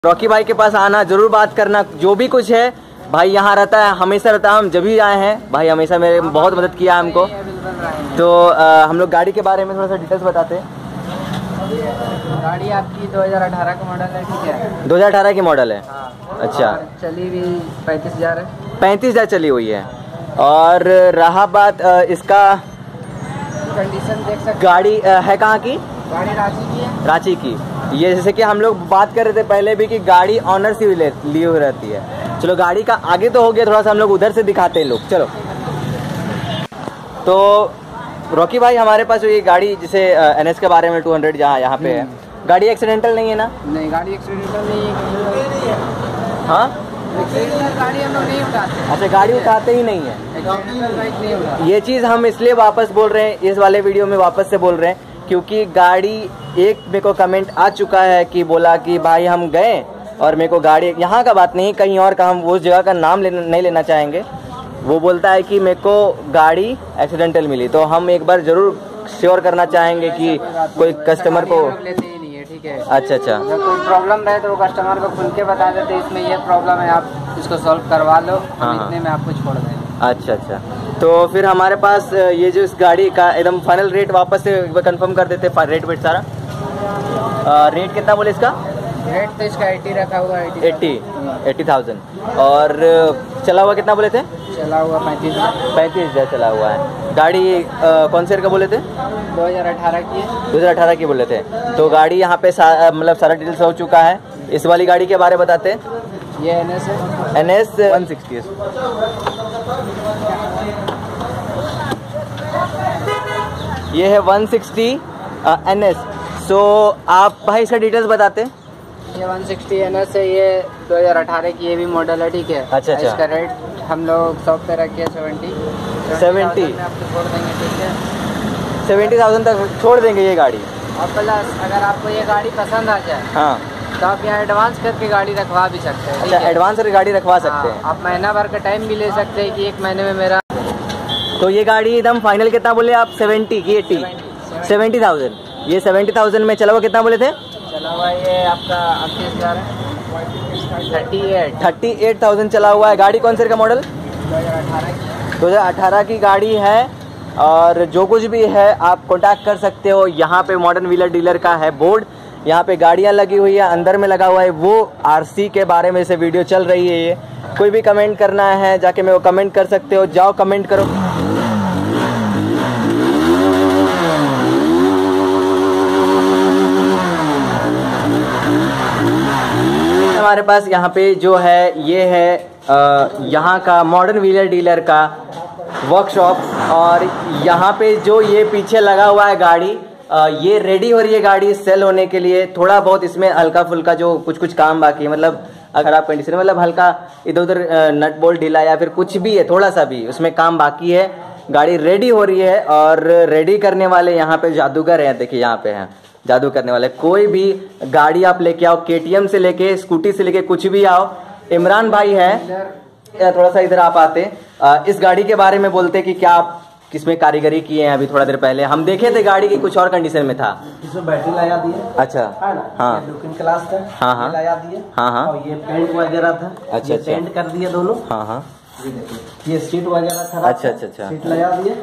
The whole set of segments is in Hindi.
रॉकी भाई के पास आना, जरूर बात करना, जो भी कुछ है भाई यहाँ रहता है, हमेशा रहता है। हम जब भी आए हैं भाई हमेशा मेरे बहुत मदद किया है हमको। तो हम लोग गाड़ी के बारे में थोड़ा सा डिटेल्स बताते हैं। गाड़ी आपकी 2018 का मॉडल है, ठीक है? 2018 की मॉडल है। हाँ। अच्छा, चली भी 35,000 है। 35,000 चली हुई है। और रहा बात इसका कंडीशन देख सकते। गाड़ी है कहाँ की? गाड़ी रांची की है। रांची की। ये जैसे कि हम लोग बात कर रहे थे पहले भी कि गाड़ी ऑनर से ली हुई रहती है। चलो गाड़ी का आगे तो हो गया, थोड़ा सा हम लोग उधर से दिखाते हैं लोग। चलो तो रॉकी भाई हमारे पास जो ये गाड़ी जैसे NS के बारे में 200 जहाँ यहाँ पे है, गाड़ी एक्सीडेंटल नहीं है ना? नहीं, गाड़ी एक्सीडेंटल नहीं है। हाँ, एक्सीडेंटल गाड़ी हम लोग नहीं उठाते। अच्छा, गाड़ी उठाते ही नहीं है। एक्सीडेंटल बाइक नहीं उठाते। ये चीज़ हम इसलिए वापस बोल रहे हैं, इस वाले वीडियो में वापस से बोल रहे हैं, क्योंकि गाड़ी एक मेरे को कमेंट आ चुका है कि बोला कि भाई हम गए और मेरे को गाड़ी, यहाँ का बात नहीं कहीं और का, हम उस जगह का नाम नहीं लेना चाहेंगे। वो बोलता है कि मेरे को गाड़ी एक्सीडेंटल मिली, तो हम एक बार ज़रूर श्योर करना चाहेंगे कि कोई कस्टमर को लेते ही नहीं है, ठीक है? अच्छा अच्छा, अगर कोई प्रॉब्लम रहे तो वो कस्टमर को खुल के बता देते, इसमें ये प्रॉब्लम है, आप इसको सॉल्व करवा लो, हम इतने में आपको छोड़ देंगे। अच्छा अच्छा। तो फिर हमारे पास ये जो इस गाड़ी का एकदम फाइनल रेट वापस से कंफर्म कर देते, रेट वेट सारा। रेट कितना बोले इसका? रेट तो इसका 80 रखा हुआ है। 80,000। और चला हुआ कितना बोले थे? चला हुआ 35,000 चला हुआ है। गाड़ी कौन से ईयर का बोले थे? 2018 की है। 2018 की बोले थे। तो गाड़ी यहाँ पे मतलब सारा डिटेल्स हो चुका है। इस वाली गाड़ी के बारे में बताते हैं। ये NS है। NS 160। ये है 160 NS। सो आप भाई इसका डिटेल्स बताते हैं। ये 160 NS है, ये 2018 की ये भी मॉडल है, ठीक है? अच्छा अच्छा। इसका रेट हम लोग शॉप पे रखे 70 में आपको छोड़ देंगे, ठीक है? 70,000 तक छोड़ देंगे ये गाड़ी। और प्लस अगर आपको ये गाड़ी पसंद आ जाए, हाँ, तो आप यहाँ एडवांस करके गाड़ी रखवा भी सकते हैं। अच्छा, एडवांस करके गाड़ी रखवा सकते हैं। आप महीना भर का टाइम भी ले सकते हैं कि 1 महीने में मेरा। तो ये गाड़ी एकदम फाइनल कितना बोले आप? 70 की 80? 70,000। ये 70,000 में चला हुआ कितना बोले थे? चला हुआ ये आपका 38,000 है। 38,000 चला हुआ है। गाड़ी कौन से का मॉडल? 2018 की गाड़ी है। और जो कुछ भी है आप कांटेक्ट कर सकते हो। यहाँ पे मॉडर्न व्हीलर डीलर का है बोर्ड, यहाँ पे गाड़ियाँ लगी हुई है, अंदर में लगा हुआ है वो RC के बारे में से वीडियो चल रही है। ये कोई भी कमेंट करना है जाके मेरे को कमेंट कर सकते हो, जाओ कमेंट करो। हमारे पास यहाँ पे जो है ये है यहाँ का मॉडर्न व्हीलर डीलर का वर्कशॉप। और यहाँ पे जो ये पीछे लगा हुआ है गाड़ी, ये रेडी हो रही है गाड़ी सेल होने के लिए। थोड़ा बहुत इसमें हल्का फुल्का जो कुछ काम बाकी है, मतलब अगर आप कंडीशन मतलब हल्का इधर उधर नट बोल्ट ढीला या फिर कुछ भी है, थोड़ा सा भी उसमें काम बाकी है। गाड़ी रेडी हो रही है और रेडी करने वाले यहाँ पे जादूगर हैं। देखिए यहाँ पे हैं जादू करने वाले। कोई भी गाड़ी आप लेके आओ, KTM से लेके स्कूटी से लेके कुछ भी आओ, इमरान भाई है। थोड़ा सा इधर आप आते, इस गाड़ी के बारे में बोलते कि क्या आप किसमें कारीगरी किए हैं? अभी थोड़ा देर पहले हम देखे थे गाड़ी की कुछ और कंडीशन में था। इसमें बैटरी लगा दी है। अच्छा, है ना? हाँ, लुकिंग ग्लास था। हाँ हाँ, लगा दिए। हाँ हाँ। और ये पेंट वगैरह था। अच्छा अच्छा, पेंट कर दिए दोनों। हाँ हाँ। ये सीट वगैरह था। अच्छा अच्छा अच्छा, सीट लगा दिए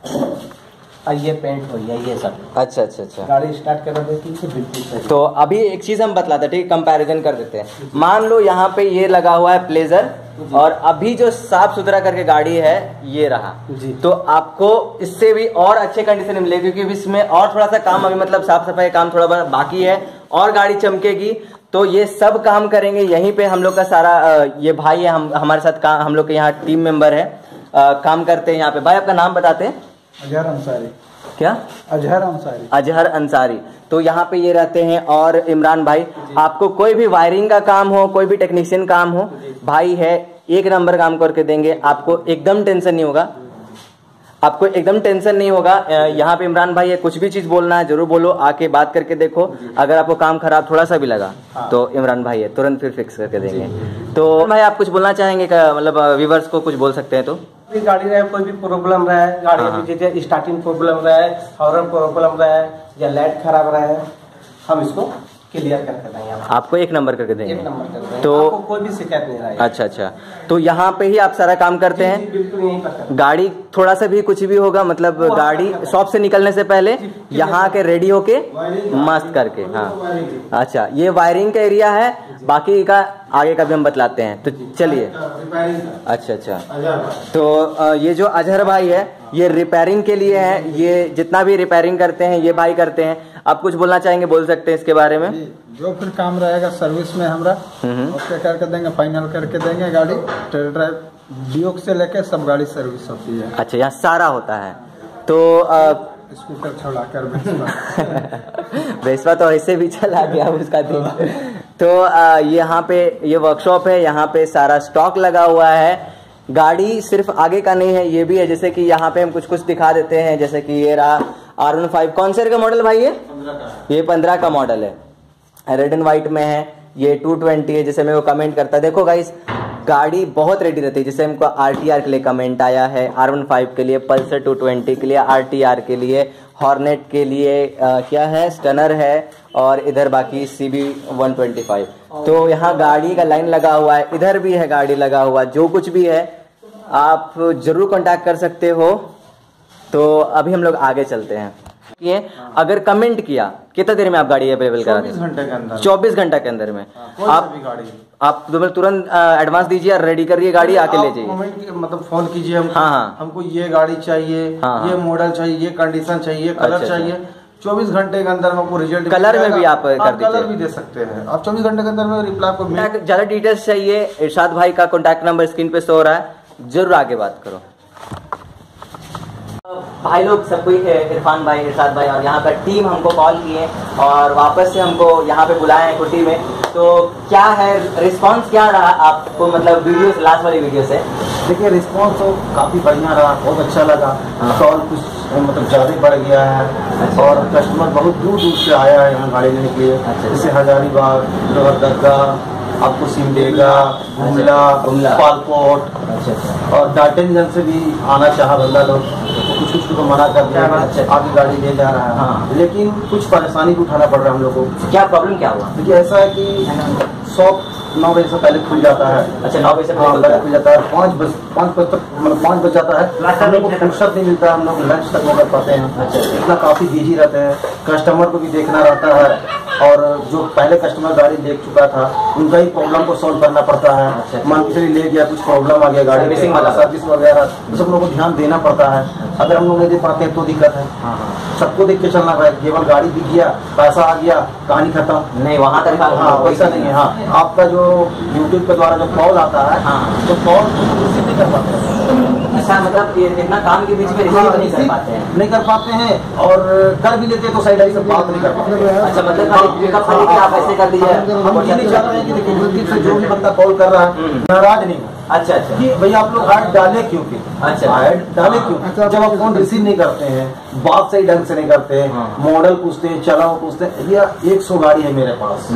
और ये पेंट हो गया ये सब। अच्छा अच्छा अच्छा। गाड़ी स्टार्ट कर देती है बिल्कुल सही। तो अभी एक चीज हम बतलाते, ठीक, कंपैरिजन कर देते हैं। मान लो यहाँ पे ये लगा हुआ है प्लेजर, और अभी जो साफ सुथरा करके गाड़ी है ये रहा जी, तो आपको इससे भी और अच्छे कंडीशन में मिलेगी, क्योंकि इसमें और थोड़ा सा काम अभी मतलब साफ सफाई काम थोड़ा बाकी है और गाड़ी चमकेगी। तो ये सब काम करेंगे यहीं पे हम लोग का सारा ये भाई है, हमारे साथ काम, हम लोग के यहाँ टीम मेंबर है, काम करते हैं यहाँ पे। भाई आपका नाम बताते हैं? अजहर अंसारी। क्या? अजहर अंसारी। अजहर अंसारी। तो यहाँ पे ये रहते हैं। और इमरान भाई, आपको कोई भी वायरिंग का काम हो, कोई भी टेक्नीशियन काम हो, भाई है, एक नंबर काम करके देंगे। आपको एकदम टेंशन नहीं होगा, आपको एकदम टेंशन नहीं होगा। यहाँ पे इमरान भाई है, कुछ भी चीज बोलना है जरूर बोलो, आके बात करके देखो। अगर आपको काम खराब थोड़ा सा भी लगा तो इमरान भाई है, तुरंत फिर फिक्स करके देंगे। तो भाई आप कुछ बोलना चाहेंगे क्या? मतलब व्यूवर्स को कुछ बोल सकते हैं तो? गाड़ी रहे, कोई भी प्रॉब्लम रहे, गाड़ी में जैसे स्टार्टिंग प्रॉब्लम रहे, हॉर्न प्रॉब्लम रहे या लाइट खराब रहे, हम इसको क्लियर करके देंगे हम। आपको 1 नंबर करके देंगे। 1 नंबर कर देंगे, तो आपको कोई भी शिकायत नहीं रहेगी। अच्छा अच्छा, तो यहाँ पे ही आप सारा काम करते जी, हैं? बिल्कुल यहीं पर करते हैं। गाड़ी थोड़ा सा भी कुछ भी होगा मतलब गाड़ी शॉप से निकलने से पहले यहाँ के रेडी होके मस्त करके। हाँ अच्छा, ये वायरिंग का एरिया है, बाकी का आगे का भी हम बतलाते हैं, तो चलिए। अच्छा अच्छा, तो ये जो अजहर भाई है ये रिपेयरिंग के लिए है, ये जितना भी रिपेयरिंग करते हैं ये भाई करते हैं। आप कुछ बोलना चाहेंगे, बोल सकते हैं इसके बारे में? जो फिर काम रहेगा सर्विस में हमरा ओके करके देंगे, फाइनल करके देंगे। गाड़ी टेल ड्राइव डियोक से लेके सब गाड़ी सर्विस होती है। अच्छा, यहाँ सारा होता है। तो स्कूटर छोड़ाकर वेस्पा तो ऐसे भी चला गया उसका दिन। तो यहाँ पे ये वर्कशॉप है, यहाँ पे सारा स्टॉक लगा हुआ है। गाड़ी सिर्फ आगे का नहीं है, ये भी है, जैसे कि यहाँ पे हम कुछ कुछ दिखा देते हैं। जैसे कि ये रहा R15, कौन से का मॉडल भाई? ये 15 का मॉडल है, रेड एंड व्हाइट में है। ये 220 है, जैसे मेरे को कमेंट करता है। देखो गाइस, गाड़ी बहुत रेडी रहती है। जैसे हमको RTR के लिए कमेंट आया है, R15 के लिए, पल्सर 220 के लिए, RTR के लिए, हॉर्नेट के लिए क्या है, स्टनर है, और इधर बाकी CB 125। तो यहाँ गाड़ी का लाइन लगा हुआ है, इधर भी है गाड़ी लगा हुआ। जो कुछ भी है आप जरूर कांटेक्ट कर सकते हो। तो अभी हम लोग आगे चलते हैं। ये अगर कमेंट किया कितना देर में आप गाड़ी अवेलेबल करा दें? 24 घंटे के अंदर। 24 घंटे के अंदर में आप भी गाड़ी आप तुरंत एडवांस दीजिए और रेडी करिए, गाड़ी आके ले जाइए। मतलब फोन कीजिए हमको। हाँ। हमको ये गाड़ी चाहिए, हाँ। ये मॉडल चाहिए, ये कंडीशन चाहिए, कलर अच्छा, चाहिए। 24 घंटे के अंदर हमको रिजल्ट। कलर में भी आप कर दीजिए। कलर भी दे सकते हैं आप 24 घंटे के अंदर में रिप्लाई आपको मिल। ज्यादा डिटेल्स चाहिए, इरशाद भाई का कॉन्टैक्ट नंबर स्क्रीन पे शो हो रहा है, जरूर आगे बात करो। भाई लोग सब कोई है, इरफान भाई, इरशाद भाई और यहाँ पर टीम हमको कॉल किए और वापस से हमको यहाँ पे बुलाए हैं कुटी में। तो क्या है रिस्पांस, क्या रहा आपको, मतलब वीडियो से, लास्ट वाली वीडियो से? देखिए रिस्पांस तो काफी बढ़िया रहा, बहुत अच्छा लगा। स्टॉल कुछ मतलब ज्यादा बढ़ गया है और कस्टमर बहुत दूर दूर से आया है यहाँ गाड़ी लेने के लिए। जैसे हजारीबाग, लोहरदगा, आपको सिमडेगा, गुमला, पालकोट और डाल्टनगंज से भी आना चाहा बंदा लोग, कुछ को मना कर दिया, आगे गाड़ी ले जा रहा है। हाँ। लेकिन कुछ परेशानी भी उठाना पड़ रहा है हम लोगों को। क्या प्रॉब्लम क्या हुआ? देखिए ऐसा है कि शॉप 9 बजे से पहले खुल जाता है। अच्छा, 9 बजे से पहले खुल जाता है, 5 बजे तक, मतलब 5 बज जाता है। हम लोग को फुर्सत नहीं मिलता, हम लोग लंच तक नहीं कर पाते हैं। अच्छा, इतना काफी बिजी रहते हैं, कस्टमर को भी देखना रहता है और जो पहले कस्टमर गाड़ी देख चुका था उनका ही प्रॉब्लम को सॉल्व करना पड़ता है। मान के चलिए ले गया, कुछ प्रॉब्लम आ गया गाड़ी में, सर्विस वगैरह, तो सब लोगों को ध्यान देना पड़ता है। अगर हम लोग नहीं दे पाते हैं तो दिक्कत है। सबको देख के चलना पड़ेगा, केवल गाड़ी दिख गया, पैसा आ गया, कहानी खत्म नहीं, वहाँ तक वैसा नहीं है। हाँ, आपका जो यूट्यूब के द्वारा जो कॉल आता है तो कॉल रिसीव नहीं कर पाते हैं। अच्छा, मतलब ये इतना काम के बीच में रिसीव नहीं कर पाते हैं? नहीं कर पाते हैं, और कर भी लेते हैं तो साइड से बात नहीं कर पाते। अच्छा, मतलब आप ऐसे कर दीजिए। हम ये नहीं चाहते हैं कि देखिए यूट्यूब से जो भी बंदा कॉल कर रहा है नाराज नहीं हो। अच्छा अच्छा, कि भैया आप लोग ऐड डाले क्यों? अच्छा, ऐड डाले क्यों? जब आप फोन रिसीव नहीं करते हैं, बात सही ढंग से नहीं करते हैं, मॉडल पूछते हैं, चलाओ पूछते हैं। भैया 100 गाड़ी है मेरे पास,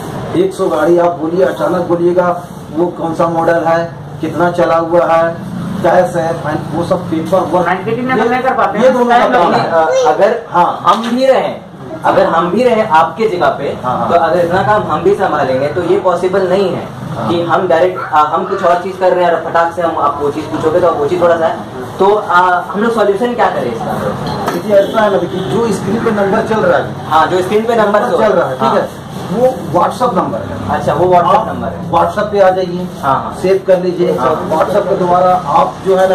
100 गाड़ी आप बोलिए, अचानक बोलिएगा वो कौन सा मॉडल है, कितना चला हुआ है, कैश है, वो सब पेपर वर्क नहीं कर पाते। ये दोनों का काम है। अगर हम भी रहें, अगर हम भी रहे आपके जगह पे, तो अगर इतना काम हम भी संभालेंगे तो ये पॉसिबल नहीं है कि हम डायरेक्ट हम कुछ और चीज कर रहे हैं और फटाक से हम आप वो चीज पूछोगे तो वो चीज थोड़ा सा है। तो हम लोग सॉल्यूशन क्या करें इसका? देखिए ऐसा है ना, देखिए जो स्क्रीन पे नंबर चल रहा है, हाँ, जो स्क्रीन पे नंबर चल रहा है, ठीक है, वो व्हाट्सएप नंबर है। अच्छा, वो व्हाट्सएप नंबर है। व्हाट्सएप पे आ जाइए, सेव कर लीजिए। व्हाट्सएप के द्वारा आप जो है ना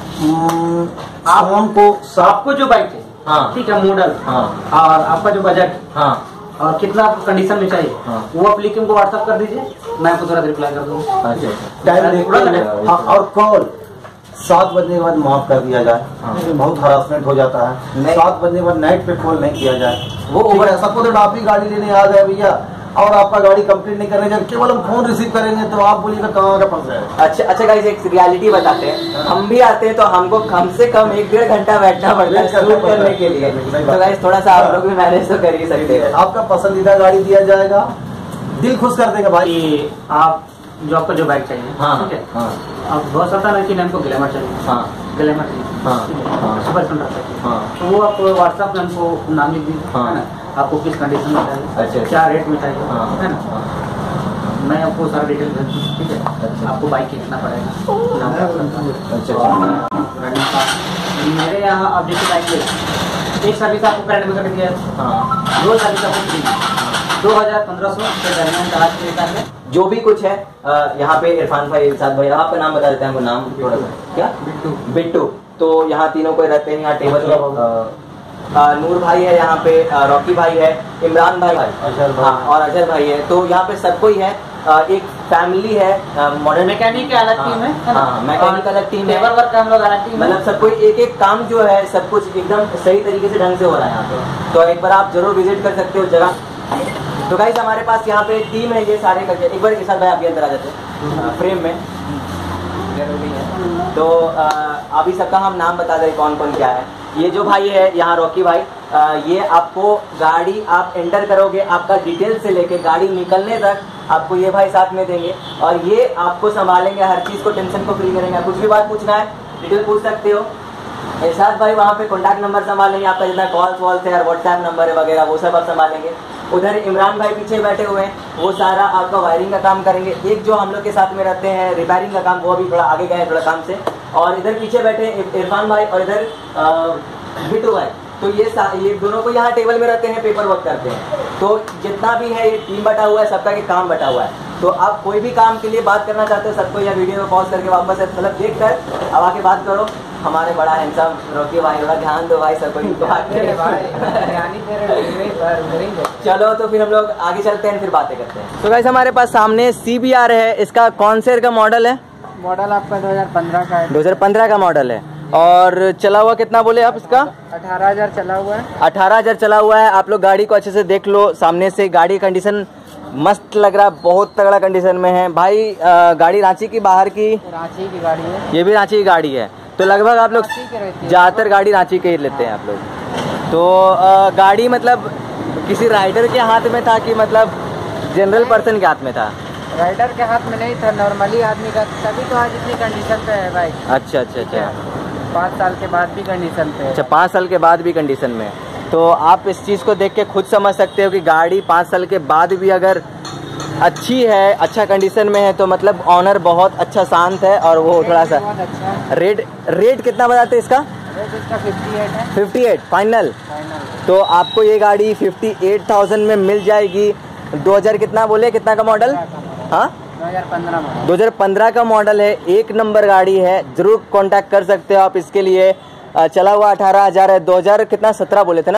आपको जो बाइक चाहिए, हाँ, ठीक है, मॉडल, हाँ, और आपका जो बजट, हाँ, और कितना कंडीशन में चाहिए, हाँ, वो आप लिख के हमको व्हाट्सएप कर दीजिए, मैं आपको तुरंत रिप्लाई कर दूंगा। टाइम और कॉल 7 बजने के बाद माफ कर दिया जाए, बहुत हरासमेंट हो जाता है। 7 बजने के बाद नाइट पे कॉल नहीं किया जाए। वो ओवर है, सबको तो आप ही गाड़ी लेने आ गए भैया और आपका गाड़ी कंप्लीट नहीं करने जाए, केवल हम फोन रिसीव करेंगे तो आप बोलिएगा कहाँ का फंस जाएगा। अच्छा गाइस, एक रियलिटी बताते हैं। हम भी आते हैं तो हमको कम से कम 1-1.5 घंटा बैठना पड़ता है शूट करने के लिए। तो गाइस थोड़ा सा आप लोग भी मैनेज तो कर ही सकते हैं। आपका पसंदीदा गाड़ी दिया जाएगा, दिल खुश कर देगा भाई। आप जो आपको जो बाइक चाहिए, ठीक है, अब बहुत आता है ना कि हमको ग्लैमर चाहिए, ग्लैमर चाहिए, सुपर स्प्लेंडर चाहिए, तो वो आप व्हाट्सएप में हमको नाम लिख दीजिए, आपको किस कंडीशन में चाहिए, अच्छा। क्या रेट में चाहिए, हाँ। है ना। मैं आपको सारा डिटेल भेज दूँ, ठीक है। अच्छा। आपको बाइक कितना पड़ेगा, अच्छा। रनिंग का मेरे यहाँ आप जैसे बाइक ले, एक सर्विस आपको करंट में कर दिया है, हाँ। 2 सर्विस आपको फ्री, 2500 के दरमियान चार्ज के हिसाब में। जो भी कुछ है यहाँ पे इरफान भाई, इरशाद भाई, आपका नाम बता देते हैं, हमको नाम थोड़ा सा क्या, बिट्टू। तो यहाँ तीनों कोई रहते हैं यहाँ टेबल में। नूर भाई है यहाँ पे, रॉकी भाई है, इमरान भाई, अजहर भाई। हाँ, और अजहर भाई है। तो यहाँ पे सब कोई है, एक फैमिली है, मॉडर्न मैकेनिक की अलग टीम है, हाँ, मैकेनिक अलग टीम है, लेबर वर्क का हम लोग अलग टीम है। मतलब सब कोई एक एक काम जो है सब कुछ एकदम सही तरीके से ढंग से हो रहा है यहाँ पे। तो एक बार आप जरूर विजिट कर सकते हो जगह। तो गाइस हमारे पास यहाँ पे टीम है, ये सारे करके एक बार इरशाद भाई आप भी अंदर आ जाते हैं फ्रेम में। तो अभी सबका हम नाम बता दें कौन कौन क्या है। ये जो भाई है यहाँ रॉकी भाई, ये आपको गाड़ी आप एंटर करोगे, आपका डिटेल से लेके गाड़ी निकलने तक आपको ये भाई साथ में देंगे, और ये आपको संभालेंगे, हर चीज़ को टेंशन को फ्री करेंगे। कुछ भी बात पूछना है डिटेल पूछ सकते हो। इरशाद भाई वहाँ पे कॉन्टैक्ट नंबर संभालेंगे, आपका जितना कॉल्स वॉल्स है और व्हाट्सएप नंबर है वगैरह वो सब आप संभालेंगे। उधर इमरान भाई पीछे बैठे हुए हैं, वो सारा आपका वायरिंग का काम करेंगे। एक जो हम लोग के साथ में रहते हैं रिपेयरिंग का काम, वो अभी थोड़ा आगे गए हैं थोड़ा काम से। और इधर पीछे बैठे इरफान भाई और इधर बिट्टू भाई। तो ये दोनों को यहाँ टेबल में रहते हैं, पेपर वर्क करते हैं। तो जितना भी है ये टीम बटा हुआ है, सबका के काम बटा हुआ है। तो आप कोई भी काम के लिए बात करना चाहते हो, सबको यह वीडियो में पॉज करके वापस मतलब देख कर अब आके बात करो। हमारे बड़ा हैंडसम रॉकी भाई, थोड़ा ध्यान दो भाई, सब कोई चलो तो फिर हम लोग आगे चलते हैं, फिर बातें करते हैं। तो गाइस हमारे पास सामने CBR है, इसका कौन से का मॉडल है? मॉडल आपका 2015 का है। 2015 का मॉडल है। और चला हुआ कितना बोले आप इसका? 18,000 चला हुआ है। 18,000 चला हुआ है। आप लोग गाड़ी को अच्छे से देख लो, सामने से गाड़ी कंडीशन मस्त लग रहा है, बहुत तगड़ा कंडीशन में है भाई। गाड़ी रांची की, बाहर की? रांची की गाड़ी है। ये भी रांची की गाड़ी है। तो लगभग आप लोग ज़्यादातर गाड़ी रांची के ही लेते हैं आप लोग। तो गाड़ी मतलब किसी राइडर के हाथ में था कि मतलब जनरल पर्सन के हाथ में था? राइडर के हाथ में नहीं था, नॉर्मली आदमी का, तभी तो आज इतनी कंडीशन पे है भाई। अच्छा अच्छा अच्छा। 5 साल के बाद भी कंडीशन पे है। अच्छा, 5 साल के बाद भी कंडीशन में। तो आप इस चीज़ को देख के खुद समझ सकते हो कि गाड़ी 5 साल के बाद भी अगर अच्छी है, अच्छा कंडीशन में है, तो मतलब ऑनर बहुत अच्छा शांत है। और वो थोड़ा सा अच्छा। रेट कितना बताते हैं इसका? रेट इसका 58 है। 58 फाइनल। तो आपको ये गाड़ी 58,000 में मिल जाएगी। 2000 कितना बोले, कितना का मॉडल? हाँ 2015 का मॉडल है, एक नंबर गाड़ी है। जरूर कांटेक्ट कर सकते हो आप इसके लिए। चला हुआ 18,000 है। 2000 कितना 17 बोले थे ना?